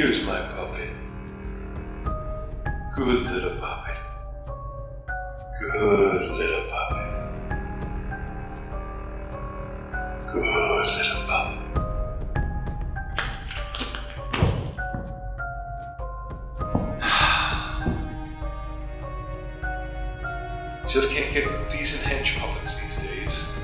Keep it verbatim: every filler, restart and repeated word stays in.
Here's my puppet. Good little puppet. Good little puppet. Good little puppet. Just can't get decent hench puppets these days.